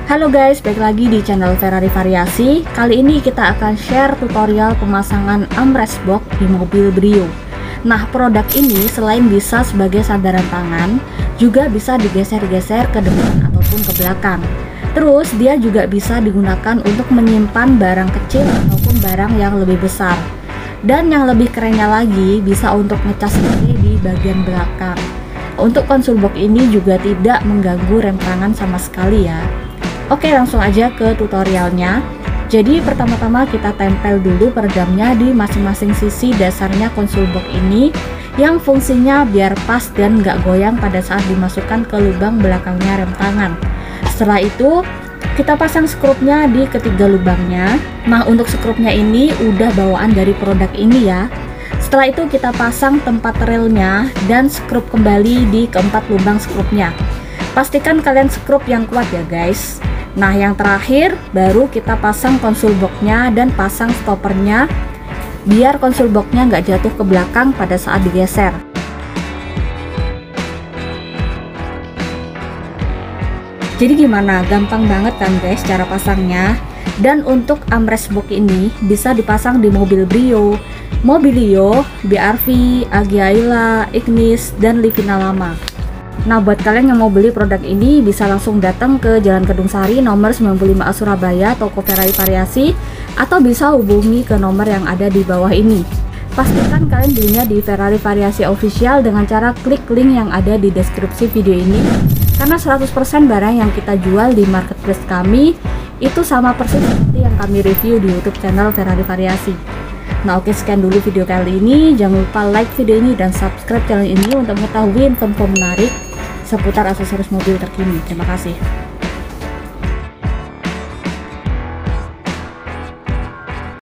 Halo guys, balik lagi di channel Ferrari Variasi. Kali ini kita akan share tutorial pemasangan armrest box di mobil Brio. Nah, produk ini selain bisa sebagai sandaran tangan, juga bisa digeser-geser ke depan ataupun ke belakang. Terus dia juga bisa digunakan untuk menyimpan barang kecil ataupun barang yang lebih besar. Dan yang lebih kerennya lagi, bisa untuk ngecas di bagian belakang. Untuk konsol box ini juga tidak mengganggu rem tangan sama sekali ya. Oke, langsung aja ke tutorialnya. Jadi pertama-tama kita tempel dulu peredamnya di masing-masing sisi dasarnya konsol box ini, yang fungsinya biar pas dan nggak goyang pada saat dimasukkan ke lubang belakangnya rem tangan. Setelah itu kita pasang skrupnya di ketiga lubangnya. Nah, untuk skrupnya ini udah bawaan dari produk ini ya. Setelah itu kita pasang tempat relnya dan skrup kembali di keempat lubang skrupnya. Pastikan kalian skrup yang kuat ya guys. Nah, yang terakhir baru kita pasang konsol boxnya dan pasang stoppernya biar konsol boxnya nggak jatuh ke belakang pada saat digeser. Jadi gimana? Gampang banget kan guys cara pasangnya. Dan untuk armrest box ini bisa dipasang di mobil Brio, Mobilio, BRV, Agiaila, Ignis, dan Livina Lama. Nah, buat kalian yang mau beli produk ini bisa langsung datang ke Jalan Kedung Sari nomor 95A Surabaya, toko Ferrari Variasi, atau bisa hubungi ke nomor yang ada di bawah ini. Pastikan kalian belinya di Ferrari Variasi Official dengan cara klik link yang ada di deskripsi video ini, karena 100% barang yang kita jual di marketplace kami itu sama persis seperti yang kami review di YouTube channel Ferrari Variasi. Nah, oke, sekian dulu video kali ini. Jangan lupa like video ini dan subscribe channel ini untuk mengetahui info menarik seputar aksesoris mobil terkini. Terima kasih.